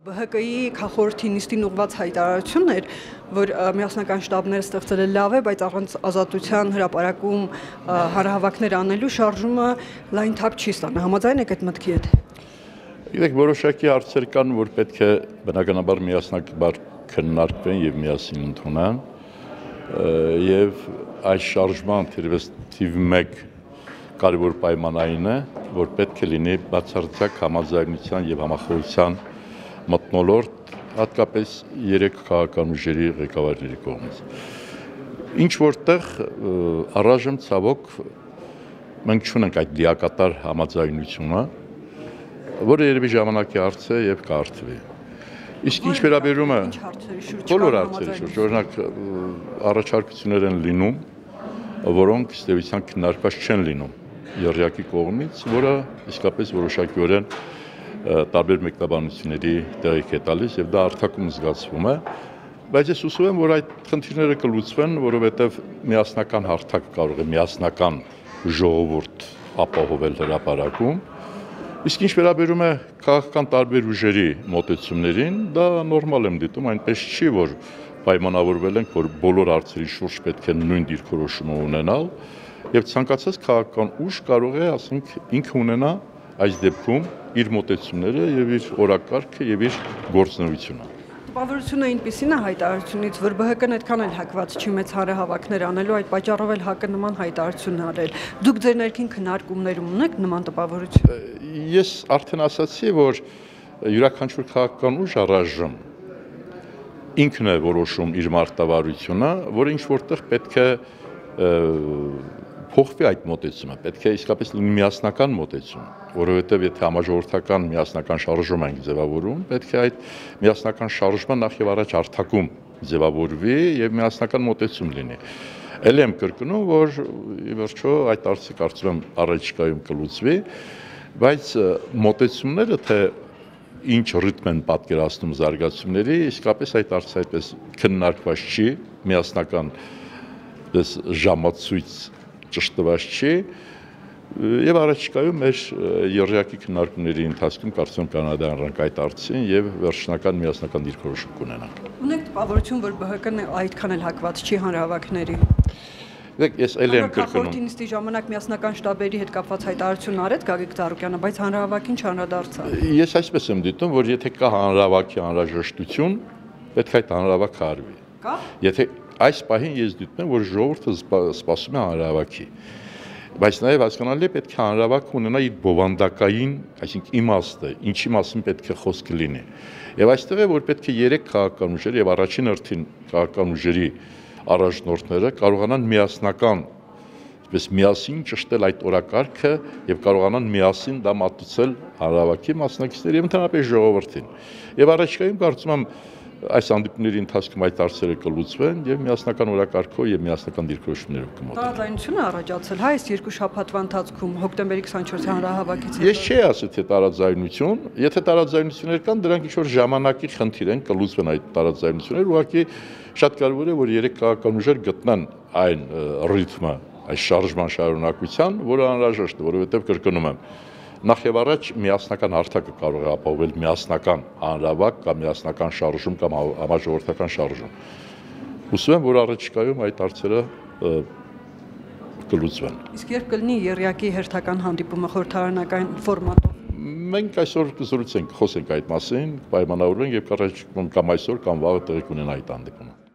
ԲՀԿ-ի քաղաքորդի նիստին ուղղված հայտարարությունն էր, որ միասնական շտաբները ստեղծելը լավ է, բայց առանց ազատության հրապարակում հանրահավաքներ անելու շարժումը լայն թափ չի ստանա։ Համաձայն եք այդ մտքի հետ։ Գիտեք, որոշակի հարցեր կան, որ պետք է բնականաբար միասնաբար քննարկվեն եւ միասին ընդունեն, եւ այս շարժման թերևս թիվ 1 կարևոր պայմանային է, որ պետք է լինի բացարձակ համաձայնության եւ համախոհության մթնոլորտ, հատկապես 3 քաղաքական ուժերի ղեկավարների կողմից։ Ինչ որտեղ առայժմ ցավոք մենք չունենք այդ լիակատար համաձայնությունը, որը երևի ժամանակի հարց է եւ կարդվի։ Իսկ ինչ վերաբերում է բոլոր հարցերի շուրջ, օրինակ առաջարկություններ են լինում, որոնք ստեյության քննարկված չեն լինում եռյակի կողմից, որը իսկապես որոշակիորեն տարբեր մեկնաբանությունների տեղիք է տալիս եւ դա արդակում զգացվում է, բայց ես հուսում եմ, որ այդ խնդիրները կլուծվեն, որովհետեւ միասնական հարթակ կարող է միասնական ժողովուրդ ապահովել հրապարակում։ Իսկ ինչ վերաբերում է քաղաքական տարբեր ուժերի մոտեցումներին, դա նորմալ եմ դիտում, այնպես չի, որ պայմանավորվել ենք, որ բոլոր հարցերի շուրջ պետք է նույն դիրքորոշումը ունենալ, եւ ցանկացած քաղաքական ուժ կարող է, ասենք, ինքը ունենա այս դեպքում իր մոտեցումները եւ իր օրակարգը եւ իր գործունեությունը։ Տպավորությունը այնպիսին է հայտարարությունից, որ ԲՀԿ-ն այդքան էլ հակված չի մեծ հանրահավաքներ անելու, այդ պատճառով էլ ՀԱԿ-ը նման հայտարարություն արել։ Դուք ձեր ներքին քննարկումներում ունեք նման տպավորություն։ Ես արդեն ասացի, որ յուրաքանչյուր քաղաքական ուժ առայժմ ինքն է որոշում իր մարտավարությունը, որը ինչ որտեղ պետք է փոխվի այդ մոտեցումը, պետք է իսկապես լինի միասնական մոտեցում, որովհետև եթե համաժողովրդական միասնական շարժում ենք ձևավորում, պետք է այդ միասնական շարժումը նախ եւ առաջ հարթակում ձևավորվի եւ միասնական մոտեցում լինի։ Ելի եմ կրկնում, որ ի վերջո այդ հարցը կարծում եմ առաջիկայում կլուծվի, բայց մոտեցումները թե ինչ ռիթմ են պատկերացնում զարգացումների, իսկապես այդ հարցը այդպես քննարկված չի, միասնական դες ժամացույց ճշտված չի եւ առաջիկայում մեր եռյակի քննարկումների ընթացքում կարծում եմ կանադայանանք այդ հարցին եւ վերջնական միասնական դիրքորոշում կունենանք։ Ունեք տպավորություն, որ ԲՀԿ-ն այդքան էլ հակված չի հանրահավաքների։ Ես ելի եմ կրկնում։ Քաղաքորդի նիստի ժամանակ միասնական շտաբերի հետ կապված հայտարարություն արեց Գագիկ Ծառուկյանը, բայց հանրահավաքին չանդրադարձավ։ Ես այսպես եմ դիտում, որ եթե կա հանրահավաքի անհրաժեշտություն, պետք է այդ հանրահավաքը արվի։ Կա։ Եթե այս պահին ես դիտում եմ, որ ժողովուրդը սպասում է հանրահավաքի, բայց նաև հասկանալի է պետք է հանրահավաքը ունենա իր բովանդակային, այսինքն իմաստը, ինչի մասին պետք է խոսքը լինի։ Եվ այստեղ է, որ պետք է 3 քաղաքական ուժեր եւ առաջին հերթին քաղաքական ուժերի առաջնորդները կարողանան միասնական, այսպես միասին ճշտել այդ օրակարգը եւ կարողանան միասին դա մատուցել հանրահավաքի մասնակիցներին եւ ընդհանրապես ժողովրդին։ Եվ առաջիկայում կարծում եմ այս հանդիպումների ընթացքում այդ հարցերը կլուծվեն եւ միասնական օրակարգով եւ միասնական դիրքորոշումներով կմոտենան։ Տարաձայնություն է առաջացել, հա, այս 2 շաբաթվա ընթացքում հոկտեմբերի 24-ի հանրահավաքից հետո։ Ես չի ասել թե տարաձայնություն, եթե տարաձայնություններ կան, դրանք ինչ-որ ժամանակի խնդիր են, կլուծվեն այդ տարաձայնությունները, ուղղակի շատ կարևոր է, որ 3 քաղաքական ուժեր գտնան այն ռիթմը, այս շարժման շարունակության, որը անհրաժեշտ է, որովհետեւ կրկնում եմ, նախ եւ առաջ միասնական հարթակը կարող է ապահովել միասնական հանրահավաք կամ միասնական շարժում կամ համաժողովրդական շարժում։ Հուսում եմ, որ առաջիկայում այդ հարցերը կլուծվեն։ Իսկ երբ կլինի եռյակի հերթական հանդիպումը խորհրդարանական ֆորմատով։ Մենք այսօր կզրուցենք, խոսենք այդ մասին, պայմանավորվենք եւ կամ այսօր կամ վաղը տեղի կունենա այդ հանդիպումը։